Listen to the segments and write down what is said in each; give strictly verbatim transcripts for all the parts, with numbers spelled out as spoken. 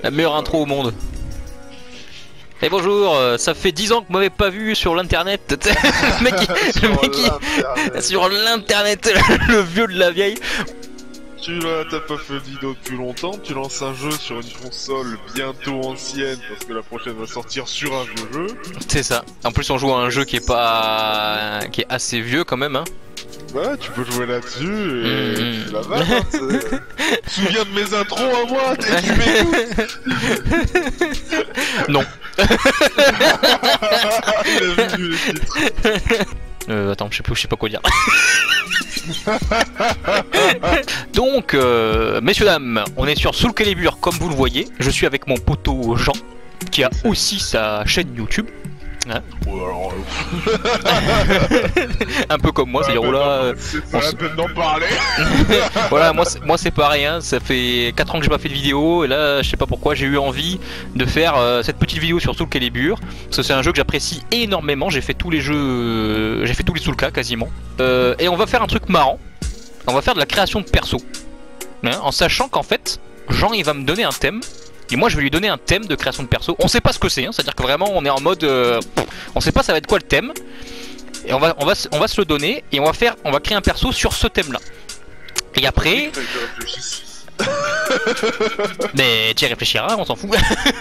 La meilleure intro au monde. Et bonjour, euh, ça fait dix ans que vous m'avez pas vu sur l'internet. Le mec, qui, le mec qui, sur l'internet, le vieux de la vieille. Tu là, t'as pas fait de vidéo depuis longtemps, tu lances un jeu sur une console bientôt ancienne parce que la prochaine va sortir sur un vieux jeu. C'est ça. En plus on joue à un jeu qui est pas, qui est assez vieux quand même, hein. Ouais, tu peux jouer là-dessus et mmh. c'est la vanne, hein, tu te souviens de mes intros à moi, t'es tu m'écoutes. Non. Il a vu les titres. Euh, attends, je sais plus, je sais pas quoi dire. Donc, euh, messieurs dames, on est sur Soul Calibur comme vous le voyez. Je suis avec mon poteau Jean, qui a aussi sa chaîne YouTube. Hein un peu comme moi, c'est-à-dire là. C'est pas la peine d'en parler. Voilà, moi, moi c'est pareil, hein, ça fait quatre ans que j'ai pas fait de vidéo, et là, je sais pas pourquoi, j'ai eu envie de faire euh, cette petite vidéo sur Soul Calibur, parce que c'est un jeu que j'apprécie énormément. J'ai fait tous les jeux, euh, j'ai fait tous les Soulka quasiment, euh, et on va faire un truc marrant. On va faire de la création de perso, hein, en sachant qu'en fait, Jean il va me donner un thème. Et moi je vais lui donner un thème de création de perso. On sait pas ce que c'est, hein, c'est à dire que vraiment on est en mode euh, on sait pas ça va être quoi le thème. Et on va, on, va, on va se le donner et on va faire, on va créer un perso sur ce thème là. Et après mais tu y réfléchiras, on s'en fout.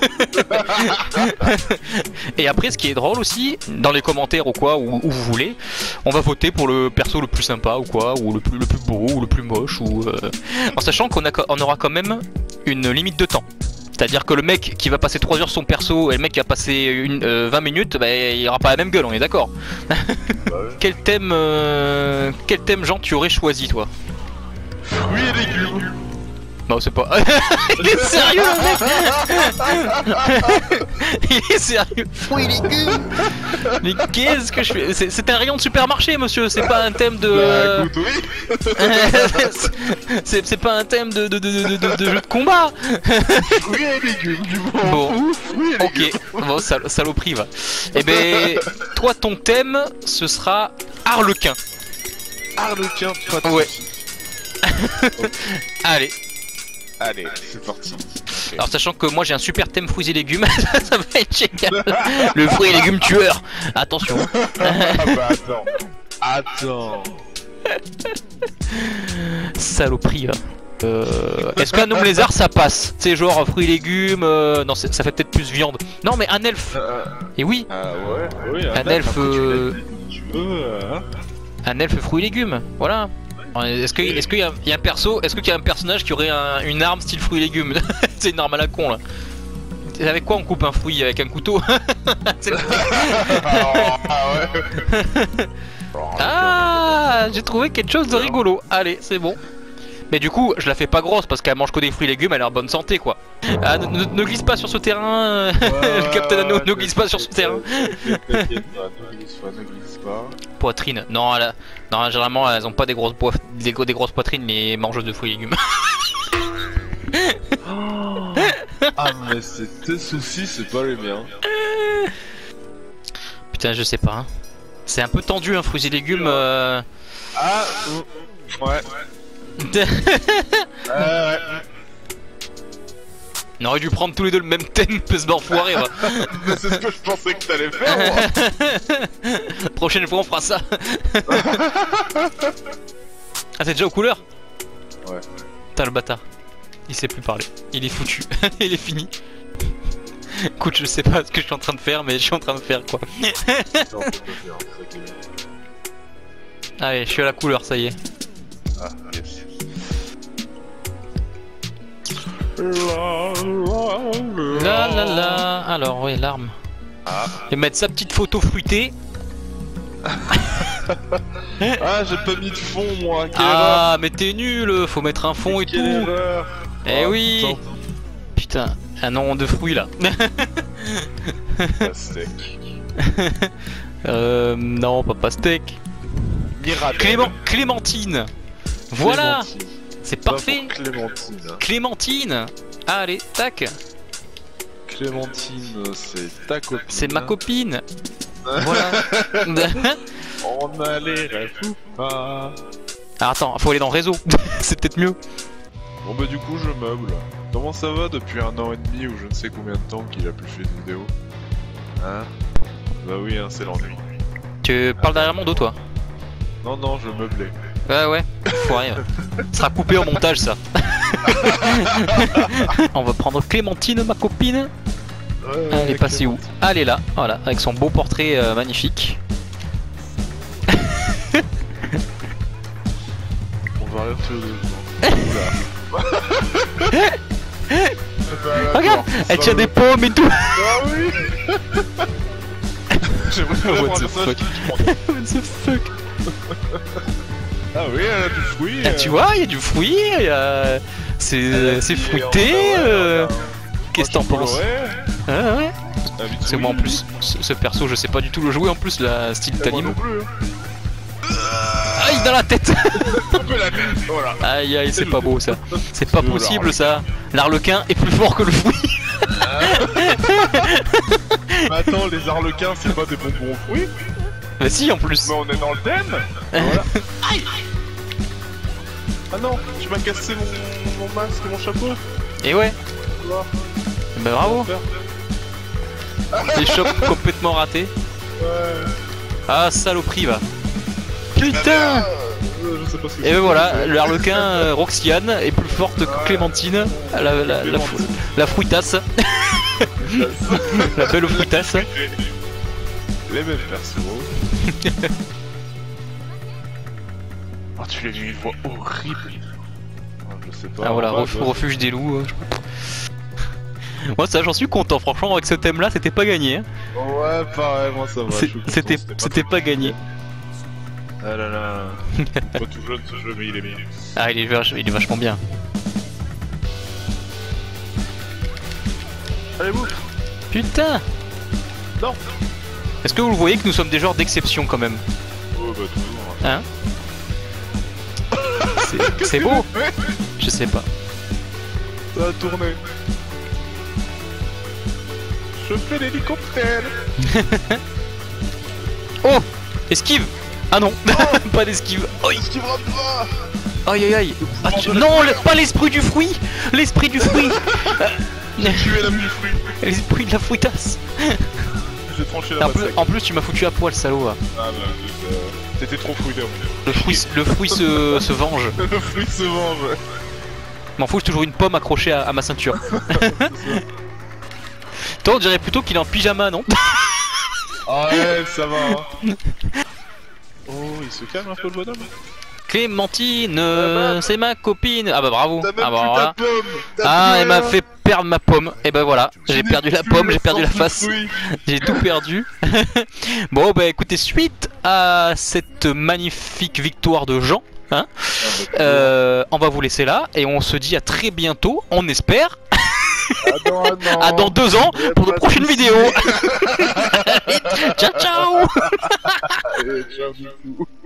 Et après ce qui est drôle aussi, dans les commentaires ou quoi, où, où vous voulez, on va voter pour le perso le plus sympa ou quoi, ou le plus, le plus beau ou le plus moche, ou euh... en sachant qu'on a, on aura quand même une limite de temps. C'est-à-dire que le mec qui va passer trois heures son perso et le mec qui va passer une, euh, vingt minutes, bah, il aura pas la même gueule, on est d'accord. Bah ouais. Quel thème, euh, quel thème Jean tu aurais choisi toi? Fruits et légumes. Non c'est pas... Il est sérieux le mec. Il est sérieux. Fruits et légumes. Mais qu'est-ce que je fais? C'est un rayon de supermarché monsieur, c'est pas un thème de... Bah écoute oui. C'est pas un thème de, de, de, de, de, de jeu de combat. Fruits et légumes du bon, ok, bon sal saloperie va. Et ben, toi ton thème ce sera Harlequin. Harlequin, pas de ouais. Allez. Allez, c'est parti. Okay. Alors sachant que moi j'ai un super thème fruits et légumes, ça va être génial. Le fruit et légumes tueur. Attention. Ah bah attends. Attends. Saloperie. Hein. Euh, Est-ce qu'un homme lézard ça passe? C'est genre fruits et légumes, euh, non ça fait peut-être plus viande. Non mais un elfe. Euh, et oui. Ah ouais. Oui, un, un elfe. Euh... Tu veux, hein. Un elfe fruits et légumes. Voilà. Est-ce qu'il est qu y, y a un perso, est-ce qu'il y a un personnage qui aurait un, une arme style fruits et légumes? C'est une arme à la con là. Avec quoi on coupe un fruit? Avec un couteau? Ah, j'ai trouvé quelque chose de rigolo. Allez, c'est bon. Mais du coup, je la fais pas grosse parce qu'elle mange que des fruits et légumes, elle est en bonne santé quoi. Ah, ne, ne, ne glisse pas sur ce terrain, ouais, le Captain Anno, ne glisse pas sur ce terrain. Ne glisse pas, ne glisse pas. Poitrine, non, elle a... non, généralement elles ont pas des grosses, poif... des, des grosses poitrines, les mangeuses de fruits et légumes. Oh. Ah, mais c'est tes soucis, c'est pas les miens. Putain, je sais pas. Hein. C'est un peu tendu, hein, fruits et légumes. Euh... Ah, ouais. euh, ouais. On aurait dû prendre tous les deux le même thème, pèse d'enfoiré. Mais c'est ce que je pensais que t'allais faire, moi. Prochaine fois on fera ça. Ah c'est déjà aux couleurs? Ouais. Putain le bâtard. Il sait plus parler. Il est foutu. Il est fini. Écoute, je sais pas ce que je suis en train de faire, mais je suis en train de faire quoi. Allez, je suis à la couleur, ça y est. Ah, yes. La la la. Alors oui, l'arme. Ah. Et mettre sa petite photo fruitée. Ah, j'ai pas mis de fond moi. Quelle ah erreur. Mais t'es nul. Faut mettre un fond et, et tout. Erreur. Eh oh, oui. Putain. Putain, un nom de fruits là. Pastèque. euh, non, pas pastèque. Mirabelle. Clément, Clémentine. Voilà. C'est parfait. Clémentine. Clémentine. Allez, tac. Clémentine, c'est ta copine. C'est ma copine. Voilà. On a les rêves ou pas. Ah, attends, faut aller dans réseau. C'est peut-être mieux. Bon bah du coup je meuble. Comment ça va depuis un an et demi ou je ne sais combien de temps qu'il a plus fait de vidéo? Hein? Bah oui hein, c'est l'ennui. Tu parles derrière mon dos toi? Non non, je meublais. Ouais ouais, faut rien. Ça sera coupé au montage ça. On va prendre Clémentine, ma copine. Ouais, Elle est passée où? Ah, elle est là, voilà, avec son beau portrait euh, magnifique. On va rire tous les deux. Oula. Regarde, elle tient des pommes et tout. Ah oui. J'aimerais vraiment What the un personnage fuck? qui prend. What the fuck? Ah oui, elle a du fruit. Ah, tu vois, il y a du fruit, il y a... c'est c'est fruité. euh, Qu'est-ce que t'en penses? Ah ouais. C'est moi en plus, ce, ce perso je sais pas du tout le jouer en plus, la style d'anime. Aïe dans la tête. Un peu la tête, voilà. Aïe aïe, c'est pas beau ça. C'est pas possible ça. L'arlequin est plus fort que le fruit. Mais attends, les arlequins c'est pas des bonbons aux fruits? Bah si en plus. Mais on est dans le thème. Voilà. Aïe. Ah non, tu m'as cassé mon, mon masque et mon chapeau. Et ouais. Quoi? Bah bravo. Des chocs complètement ratés. Ouais. Ah saloperie va. Putain. Je sais pas ce que Et ben voilà, l'arlequin euh, Roxane est plus forte que Clémentine, la, la, la, la, fru la fruitasse. La belle fruitasse. Les mêmes persos. Ah, tu l'as vu une voix horrible. Ah, je sais pas. Ah voilà, ouais, ref ouais. refuge des loups. euh, Moi ça j'en suis content, franchement avec ce thème là c'était pas gagné. Hein. Ouais, pareil, moi ça va. C'était c'était pas gagné. Ah là là. Pas tout jeune ce jeu, mais il est bien. Ah il est, vach il est vachement bien. Allez, vous. Putain. Non. Est-ce que vous le voyez que nous sommes des genres d'exception quand même? Oh bah toujours. Hein? C'est beau. Je sais pas. Ça a tourné. Je fais l'hélicoptère. Oh! Esquive! Ah non! Pas d'esquive! Aïe! Tu me rates pas. Aïe aïe aïe! Ah, tu... Non! Le... Pas l'esprit du fruit! L'esprit du fruit! J'ai tué la du fruit. L'esprit de la fruitasse! J'ai tranché la En plus, massacre. en plus tu m'as foutu à poil, salaud! Là. Ah bah, euh, t'étais trop fruité en fait. Le fruit, le fruit se, se venge! Le fruit se venge. M'en fous, j'ai toujours une pomme accrochée à, à ma ceinture. Toi, on dirait plutôt qu'il est en pyjama, non? Ah ouais, ça va. Hein. Oh, il se calme un peu le bonhomme. Clémentine, euh, c'est ma copine. Ah bah bravo. T'as même Ah bah plus voilà. ta pomme. Ah, elle m'a fait perdre ma pomme. Et bah voilà, j'ai perdu la pomme, j'ai perdu la face. J'ai tout perdu. Bon bah écoutez, suite à cette magnifique victoire de Jean, hein, euh, on va vous laisser là et on se dit à très bientôt, on espère. Ah dans un an. À dans deux ans pour de prochaines vidéos. Ciao ciao. Allez, ciao du coup.